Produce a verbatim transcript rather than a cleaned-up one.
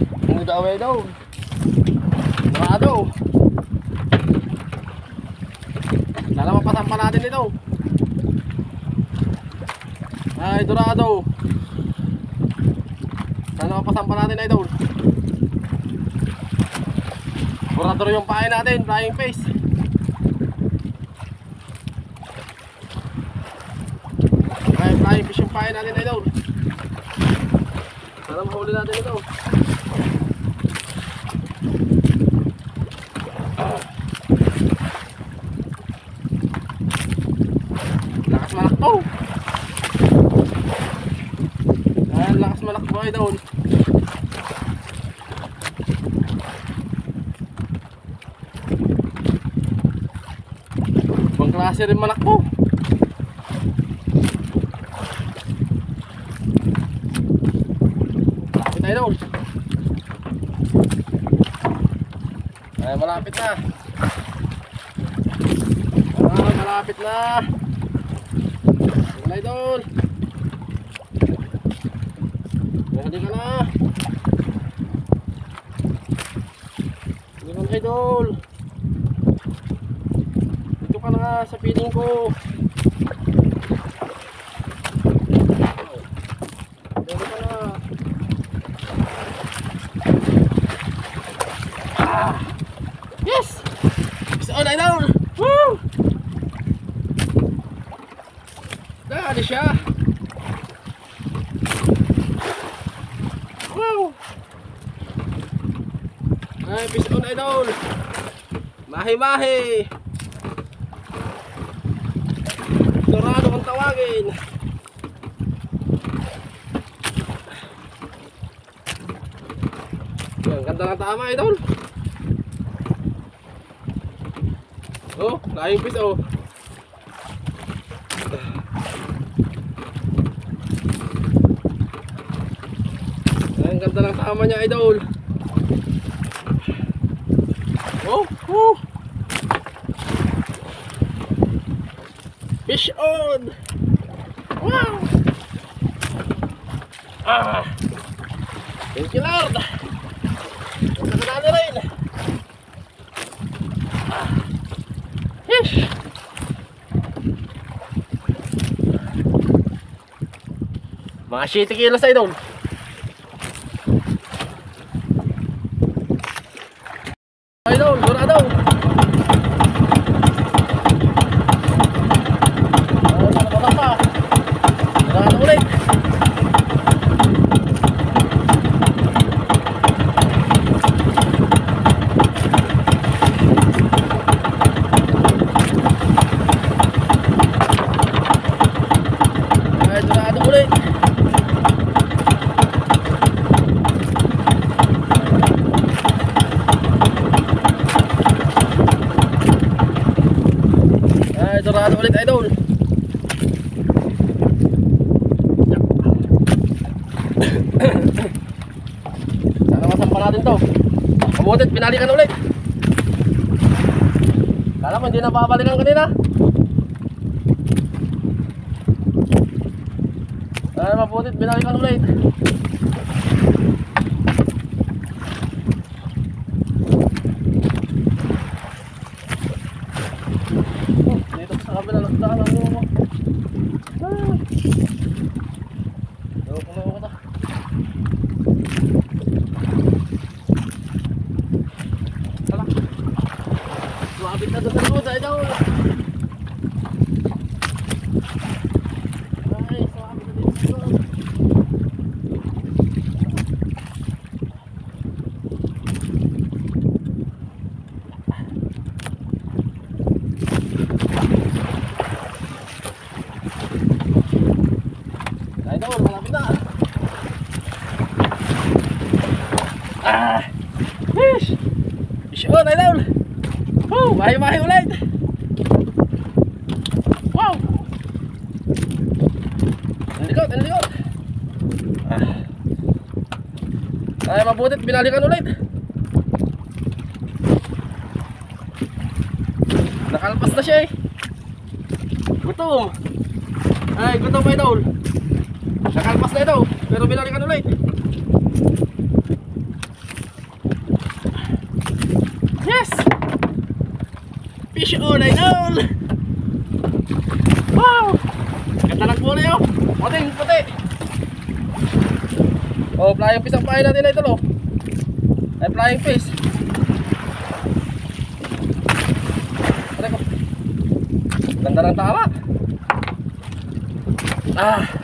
Ano daw ay daw? Dorado. Sana mapasampa natin ito. Ay, dorado. Sana mapasampa natin idol. Dorador yung pain natin, flying fish. Ay, flying fish yung pain natin idol. Sana mahuli natin ito. Lakas malakbo. Ayan, lakas malakbo idol. Ibang klase rin malakbo. Malapit idol. Ay, malapit na. Ah, malapit na. Wala idol. Hindi ka na. Hindi ka na idol. Dito ka na sa piling ko. Dito ka na. Ah. Yes! It's on idol. Woo! Dali siya. Wow! Ay, fish on idol. Mahi-mahi. Dorado kung tawagin. Yan, ganda ng tama idol. Oh, flying fish oh. Ang ganda ng tama niya idol. Oh, oh. Fish on. Wow. Ah. Thank you Lord. Nakadali rin. Ah. Fish. Mga siyete kilos idol. Idol, dorado. Oh, wala pa. Dorado ulit. Ay, dorado ulit. Dorado ulit idol. Sana masampa natin to. Kamutit, pinalikan ulit. Kala mo hindi na babalikan kanina. Sana mabutit, pinalikan ulit. Lumapit na doon sa likod idol. Ay, lumapit na dito sa likod. Idol, malapit na. Ah, fish. Fish on idol. Oh, mahi-mahi ulit. Wow. Nalikot, nalikot. Ah. Ay, mabutit, binalikan ulit. Nakalpas na siya eh. Gutom. Ay, gutom pa idol. Nakalpas na ito, pero binalikan ulit. fish on, idol! Wow! Ganda ng kulay, oh! Puting, puti! Oh, flying fish ang pahay natin, idol, oh! Ay, flying fish! Puti ko! Ganda ng tama! Ah!